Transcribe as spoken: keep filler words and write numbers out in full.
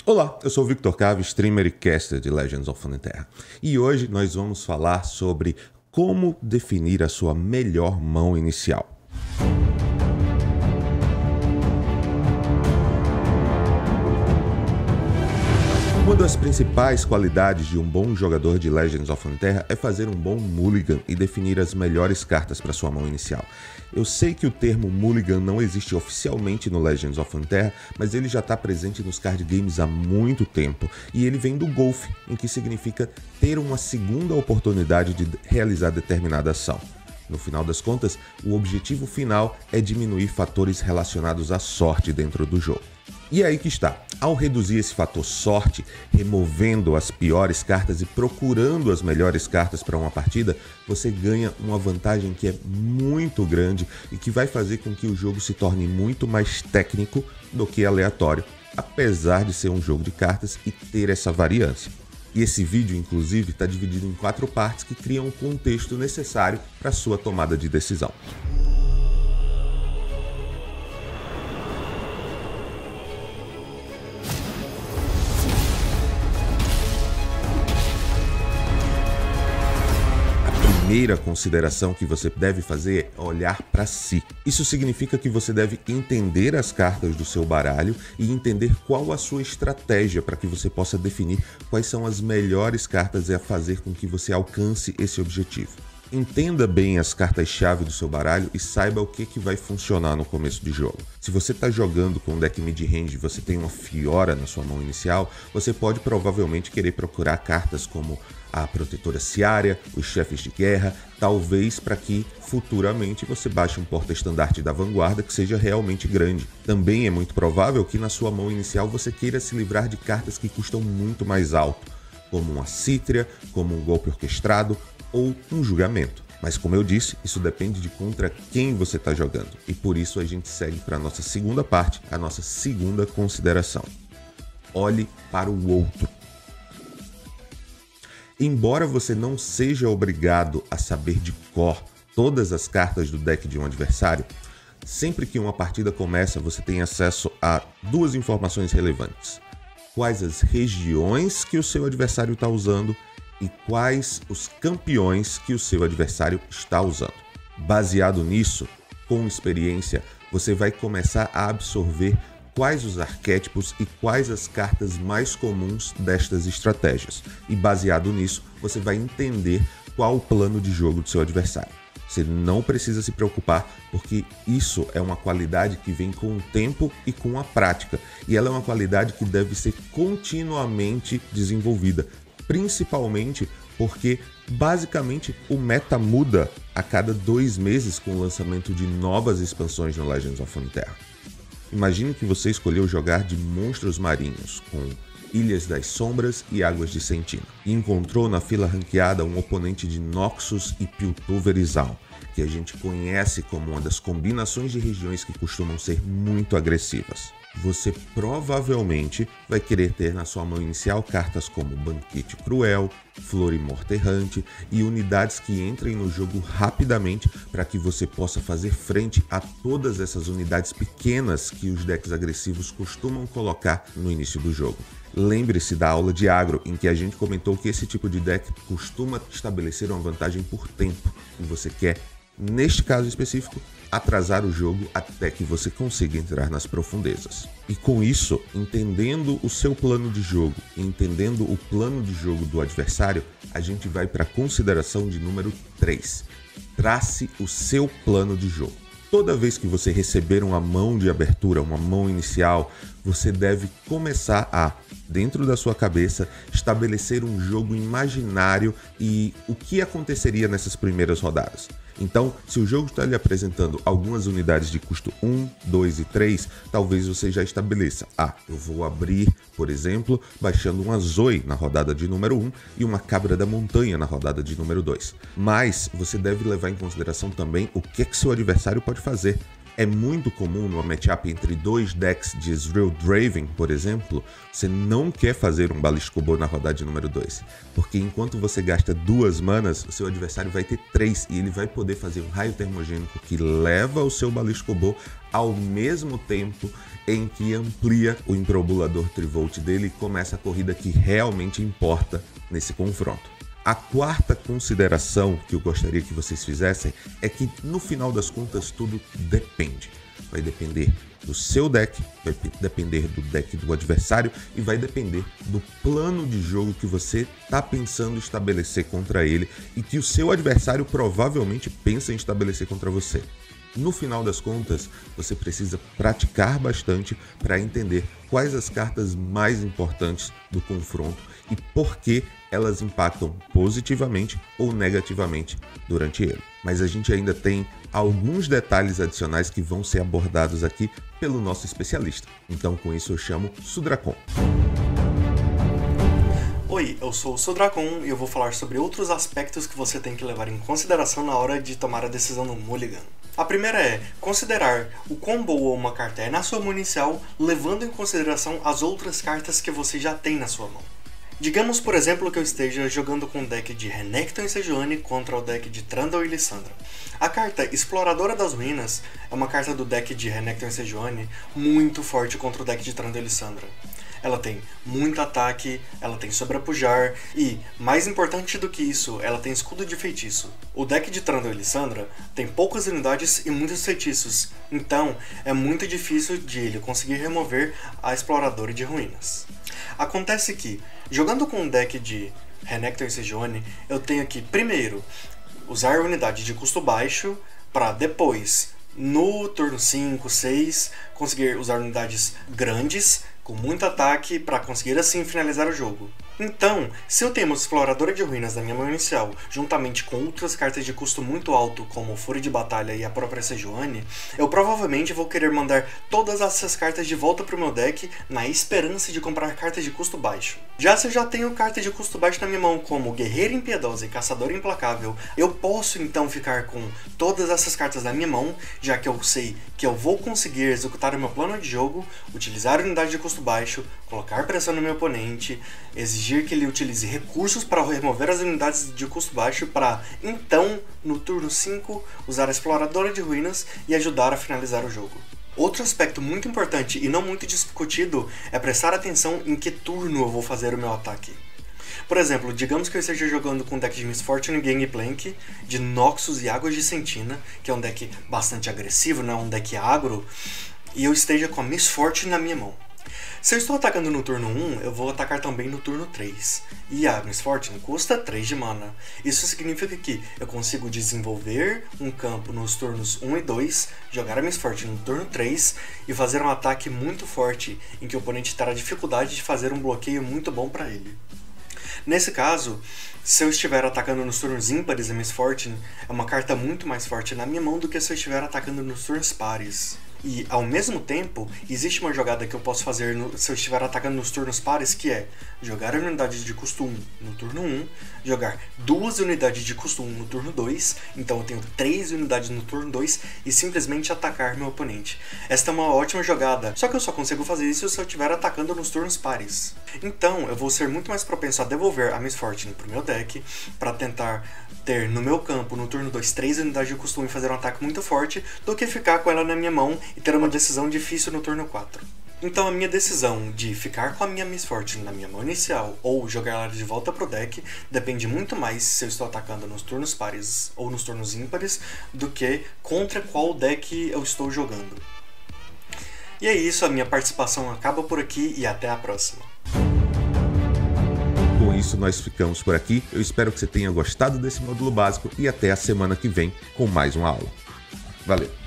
Olá, eu sou o Victor Cave, streamer e caster de Legends of Runeterra. E hoje nós vamos falar sobre como definir a sua melhor mão inicial. Uma das principais qualidades de um bom jogador de Legends of Runeterra é fazer um bom mulligan e definir as melhores cartas para sua mão inicial. Eu sei que o termo mulligan não existe oficialmente no Legends of Runeterra, mas ele já está presente nos card games há muito tempo, e ele vem do golfe, em que significa ter uma segunda oportunidade de realizar determinada ação. No final das contas, o objetivo final é diminuir fatores relacionados à sorte dentro do jogo. E é aí que está, ao reduzir esse fator sorte, removendo as piores cartas e procurando as melhores cartas para uma partida, você ganha uma vantagem que é muito grande e que vai fazer com que o jogo se torne muito mais técnico do que aleatório, apesar de ser um jogo de cartas e ter essa variância. E esse vídeo, inclusive, está dividido em quatro partes que criam o contexto necessário para a sua tomada de decisão. A primeira consideração que você deve fazer é olhar para si. Isso significa que você deve entender as cartas do seu baralho e entender qual a sua estratégia para que você possa definir quais são as melhores cartas a fazer com que você alcance esse objetivo. Entenda bem as cartas-chave do seu baralho e saiba o que, que vai funcionar no começo de jogo. Se você está jogando com um deck mid-range e você tem uma Fiora na sua mão inicial, você pode provavelmente querer procurar cartas como a Protetora Ciaria, os Chefes de Guerra, talvez para que futuramente você baixe um porta-estandarte da vanguarda que seja realmente grande. Também é muito provável que na sua mão inicial você queira se livrar de cartas que custam muito mais alto, como uma Cítria, como um golpe orquestrado ou um julgamento. Mas como eu disse, isso depende de contra quem você está jogando. E por isso a gente segue para a nossa segunda parte, a nossa segunda consideração. Olhe para o outro. Embora você não seja obrigado a saber de cor todas as cartas do deck de um adversário, sempre que uma partida começa você tem acesso a duas informações relevantes. Quais as regiões que o seu adversário está usando e quais os campeões que o seu adversário está usando. Baseado nisso, com experiência, você vai começar a absorver quais os arquétipos e quais as cartas mais comuns destas estratégias. E baseado nisso, você vai entender qual o plano de jogo do seu adversário. Você não precisa se preocupar, porque isso é uma qualidade que vem com o tempo e com a prática. E ela é uma qualidade que deve ser continuamente desenvolvida, principalmente porque basicamente o meta muda a cada dois meses com o lançamento de novas expansões no Legends of Runeterra. Imagine que você escolheu jogar de monstros marinhos com Ilhas das Sombras e Águas de Sentina e encontrou na fila ranqueada um oponente de Noxus e Piltoverizal, que a gente conhece como uma das combinações de regiões que costumam ser muito agressivas. Você provavelmente vai querer ter na sua mão inicial cartas como Banquete Cruel, Florimorte Errante e unidades que entrem no jogo rapidamente para que você possa fazer frente a todas essas unidades pequenas que os decks agressivos costumam colocar no início do jogo. Lembre-se da aula de agro, em que a gente comentou que esse tipo de deck costuma estabelecer uma vantagem por tempo e você quer, neste caso específico, atrasar o jogo até que você consiga entrar nas profundezas. E com isso, entendendo o seu plano de jogo e entendendo o plano de jogo do adversário, a gente vai para a consideração de número três. Trace o seu plano de jogo. Toda vez que você receber uma mão de abertura, uma mão inicial, você deve começar a, dentro da sua cabeça, estabelecer um jogo imaginário e o que aconteceria nessas primeiras rodadas. Então, se o jogo está lhe apresentando algumas unidades de custo um, dois e três, talvez você já estabeleça: ah, eu vou abrir, por exemplo, baixando uma Zoe na rodada de número um e uma Cabra da Montanha na rodada de número dois. Mas você deve levar em consideração também o que, que seu adversário pode fazer. É muito comum numa matchup entre dois decks de Ezreal Draven, por exemplo, você não quer fazer um Balisco Bo na rodada número dois, porque enquanto você gasta duas manas, o seu adversário vai ter três e ele vai poder fazer um raio termogênico que leva o seu Balisco Bo ao mesmo tempo em que amplia o Improbulador Trivolt dele e começa a corrida que realmente importa nesse confronto. A quarta consideração que eu gostaria que vocês fizessem é que, no final das contas, tudo depende. Vai depender do seu deck, vai depender do deck do adversário e vai depender do plano de jogo que você está pensando estabelecer contra ele e que o seu adversário provavelmente pensa em estabelecer contra você. No final das contas, você precisa praticar bastante para entender quais as cartas mais importantes do confronto e por que elas impactam positivamente ou negativamente durante ele. Mas a gente ainda tem alguns detalhes adicionais que vão ser abordados aqui pelo nosso especialista. Então, com isso, eu chamo Sudracon. Oi, eu sou o Sudracon e eu vou falar sobre outros aspectos que você tem que levar em consideração na hora de tomar a decisão no Mulligan. A primeira é considerar o quão boa uma carta é na sua mão inicial, levando em consideração as outras cartas que você já tem na sua mão. Digamos, por exemplo, que eu esteja jogando com o deck de Renekton e Sejuani contra o deck de Trundle e Lissandra. A carta Exploradora das Ruínas é uma carta do deck de Renekton e Sejuani muito forte contra o deck de Trundle e Lissandra. Ela tem muito ataque, ela tem sobrepujar e, mais importante do que isso, ela tem escudo de feitiço. O deck de Trundle e Lissandra tem poucas unidades e muitos feitiços, então é muito difícil de ele conseguir remover a Exploradora de Ruínas. Acontece que, jogando com um deck de Renekton e Sejuani, eu tenho que, primeiro, usar unidade de custo baixo para depois, no turno cinco, seis, conseguir usar unidades grandes, com muito ataque, para conseguir assim finalizar o jogo. Então, se eu tenho uma Exploradora de Ruínas na minha mão inicial, juntamente com outras cartas de custo muito alto, como Fúria de Batalha e a própria Sejuani, eu provavelmente vou querer mandar todas essas cartas de volta para o meu deck, na esperança de comprar cartas de custo baixo. Já se eu já tenho cartas de custo baixo na minha mão, como Guerreira Impiedosa e Caçadora Implacável, eu posso então ficar com todas essas cartas na minha mão, já que eu sei que eu vou conseguir executar o meu plano de jogo, utilizar a unidade de custo baixo, colocar pressão no meu oponente, exigir que ele utilize recursos para remover as unidades de custo baixo para, então, no turno cinco, usar a Exploradora de Ruínas e ajudar a finalizar o jogo. Outro aspecto muito importante e não muito discutido é prestar atenção em que turno eu vou fazer o meu ataque. Por exemplo, digamos que eu esteja jogando com um deck de Miss Fortune e Gangplank, de Noxus e Águas de Sentina, que é um deck bastante agressivo, né? Um deck agro, e eu esteja com a Miss Fortune na minha mão. Se eu estou atacando no turno um, eu vou atacar também no turno três. E a Miss Fortune custa três de mana. Isso significa que eu consigo desenvolver um campo nos turnos um e dois, jogar a Miss Fortune no turno três e fazer um ataque muito forte, em que o oponente terá dificuldade de fazer um bloqueio muito bom para ele. Nesse caso, se eu estiver atacando nos turnos ímpares, a Miss Fortune é uma carta muito mais forte na minha mão do que se eu estiver atacando nos turnos pares. E, ao mesmo tempo, existe uma jogada que eu posso fazer no, se eu estiver atacando nos turnos pares, que é jogar a unidade de custo um no turno um, jogar duas unidades de custo um no turno dois, então eu tenho três unidades no turno dois, e simplesmente atacar meu oponente. Esta é uma ótima jogada, só que eu só consigo fazer isso se eu estiver atacando nos turnos pares. Então, eu vou ser muito mais propenso a devolver a Miss Fortune para o meu deck, para tentar ter no meu campo, no turno dois, três unidades de custo um e fazer um ataque muito forte, do que ficar com ela na minha mão e ter uma decisão difícil no turno quatro. Então a minha decisão de ficar com a minha Miss Fortune na minha mão inicial ou jogar ela de volta pro deck depende muito mais se eu estou atacando nos turnos pares ou nos turnos ímpares do que contra qual deck eu estou jogando. E é isso, a minha participação acaba por aqui e até a próxima. Com isso, nós ficamos por aqui. Eu espero que você tenha gostado desse módulo básico e até a semana que vem com mais uma aula. Valeu!